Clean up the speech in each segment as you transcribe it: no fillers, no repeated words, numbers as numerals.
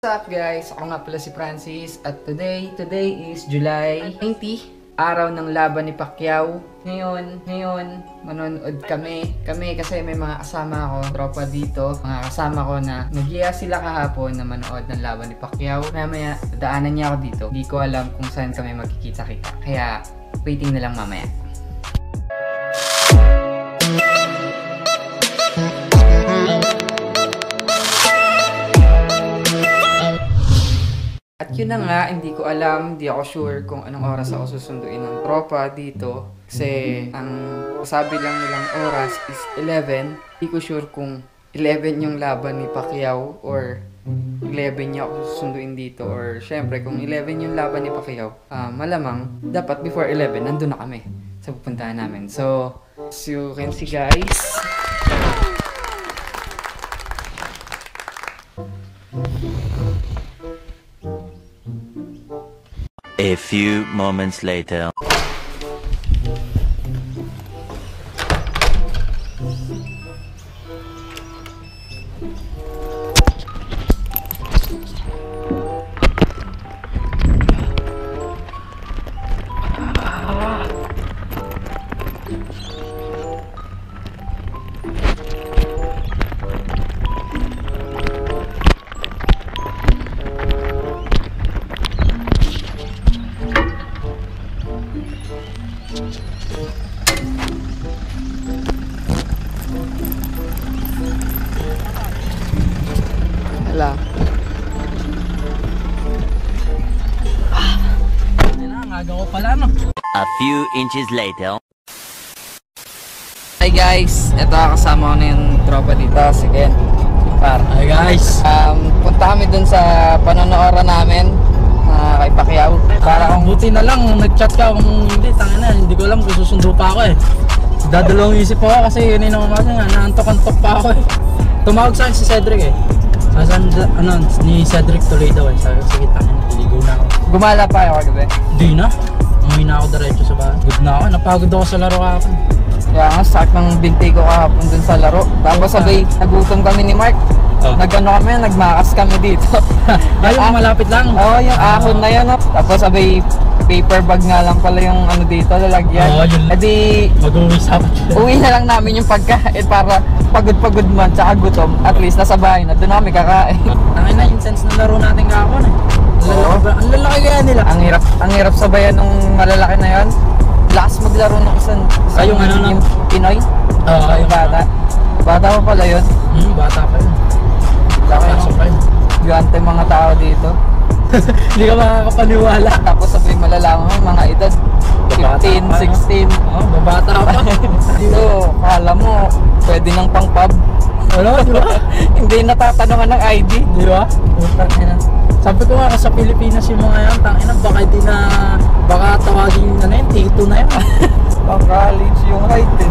What's up guys? Ako nga pala si Francis at today is July 20, araw ng laban ni Pacquiao. Ngayon, manonood kami kasi may mga kasama ako, tropa dito, mga kasama ko na nagyaya sila kahapon na manood ng laban ni Pacquiao. Mamaya, dadaanan niya ako dito. Hindi ko alam kung saan kami magkikita-kita. Kaya, waiting na lang mamaya. At yun na nga, hindi ko alam, hindi ako sure kung anong oras ako susunduin ng tropa dito. Kasi ang sabi lang nilang oras is 11. Hindi ko sure kung 11 yung laban ni Pacquiao or 11 niya ako susunduin dito. Or syempre, kung 11 yung laban ni Pacquiao, malamang dapat before 11, nandun na kami sa pupuntahan namin. So, as you can see guys, a few moments later. wala. A few inches later. Hi guys, ito kasama ko na yung tropa dito, si Ken. Hi guys! Punta kami dun sa panonooran namin kay Pacquiao. Para kung buti na lang, nag-chat ka kung hindi, tangin na, hindi ko alam kung susundo pa ako eh. Dadalawang isip ako kasi yun yung umaga nga, naantok-antok pa ako eh. Tumawag sa akin si Cedric eh. Sasan, ni Cedric Toledo eh. Sabi ko, sige tangin, niligo na ako. Gumala pa ako gabi? Di na. Umuwi na ako diretso sa bahay. Good na ako, napagod ako sa laro kahapon. Kaya nga, sakit ng binti ko kahapon dun sa laro. Tapos sabay, nagutom kami ni Mark. Nagano kami, nagmakas kami dito. Ayun, malapit lang. Oo, yung ahon na yan. Tapos sabay, paper bag nga lang pala yung ano dito, lalagyan. Yun. E di, mag-uwi sa uwi na lang namin yung pagkain para pagod-pagod man, tsaka gutom. At least nasa bahay na, doon namin kakain. Tangin na, yung sense ng laro natin kahapon eh. Ang lalaki kaya nila. Ang hirap sabayan nung malalaki na yan. Lakas maglaro ng isang yung ano yung Pinoy? Oo, yung bata. Bata pa pala yun. Bata pa yun. Laki pa yun. Gigante mga tao dito. Hindi ka makakapaniwala. Tapos sabay malalaman mo, mga edad 15, 16. Babata pa. So, kala mo, pwede ng pang-pub. Wala, di ba? Hindi natatanungan ng ID. Di ba? Sabi ko nga sa Pilipinas yung mga yan, tangina, baka hindi na, baka tawagin na yun, T2 na yan. Pang-college yung height eh.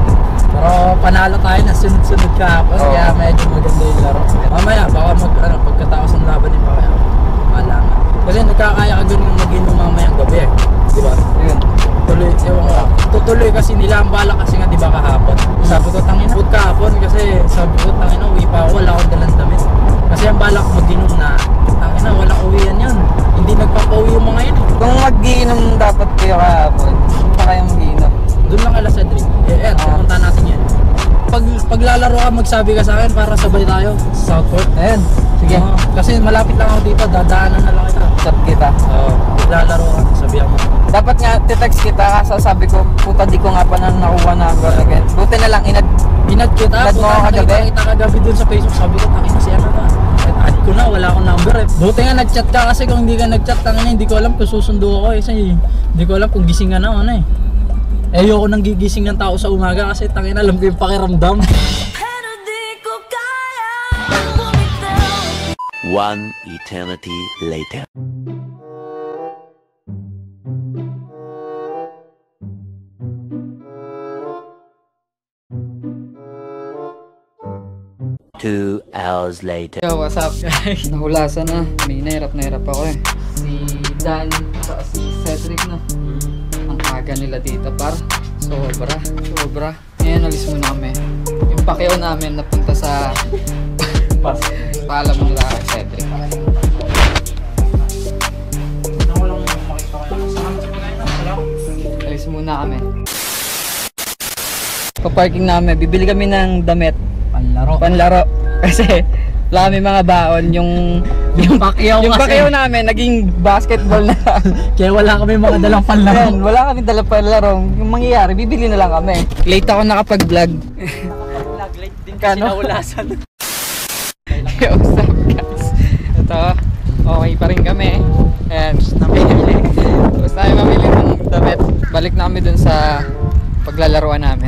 Pero panalo tayo na sunod-sunod kahapon, kaya medyo maganda yung laro. Mamaya, baka pagkatapos ng laban ni Pacquiao, malaman. Kasi nagkakaya ka ganun mag-inom mamayang gabi eh. Di ba? Yun. Tuloy, ewan ko. Tutuloy kasi nila ang bala kasi nga di ba kahapon. Sabi ko tangina, food kahapon kasi sabi ko tangina, uwi pa ako, wala akong dalang damit. Kasi ang bala ko mag-inom na, tangina, walang uwian yan. Hindi nagpapauwi yung mga yan. Kung mag-iinom dapat kayo kahapon, pa kayo mag-iinom. Doon lang kala Cedric. Pumunta natin yan. Paglalaro ka, magsabi ka sa akin para sabay tayo sa Southport. Ayan, sige. Kasi malapit lang ako dito, dadaanan na lang kita. Chat kita. Paglalaro ka, sabihan mo. Dapat nga titext kita kasi sabi ko, puta di ko nga pa na nakuha number again. Buti na lang Inad kita, Inad mo ako kagabi? Kita kagabi dun sa Facebook, sabi ko, tangina si ano na. Add ko na, wala akong number eh. Buti nga nag-chat ka kasi kung hindi ka nag-chat, tangina, hindi ko alam kung susundo ako eh. Kasi hindi ko alam kung gising ka na, ano eh. Ayoko nang gigising ng tao sa umaga kasi tangina, alam ko yung pakiramdam. One eternity later. Two hours later. Yo, what's up guys? Nahulasan na. May nahirap ako eh. Si Dan, at si Cedric na. Ang aga nila dito par. Sobra. Ngayon alis muna kami. Yung Pacquiao namin napunta sa paalam mo nila kay Cedric. paparking namin, bibili kami ng damit, Panlaro. panlaro. Kasi wala kami mga baon, yung Pakyaw yung kasi. pakyaw namin, naging basketball na. Kaya wala kami mga dalang panlaro. Ayan, wala kami dala panlaro. Yung mangyayari, bibili na lang kami. Late ako nakapag-vlog. Late din kasi nawulasan. Yo, what's up guys? Ito, okay pa rin kami. Ayan, namili. Tapos tayo mamili ng damit. Balik na kami dun sa paglalaruan namin.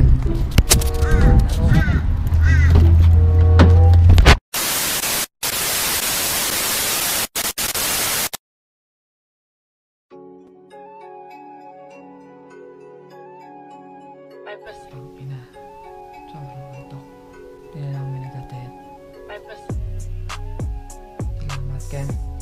Ina, sobrang antok. Hindi na lang kami nagtatayat. Salamat, Ken.